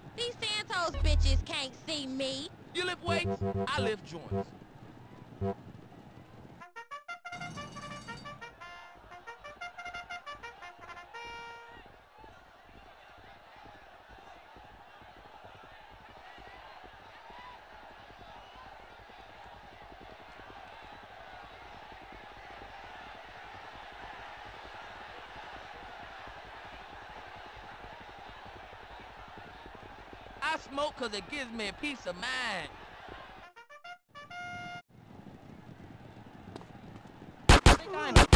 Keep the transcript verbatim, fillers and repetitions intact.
These Santos bitches can't see me. You lift weights, I lift joints. I smoke cause it gives me a peace of mind. I think I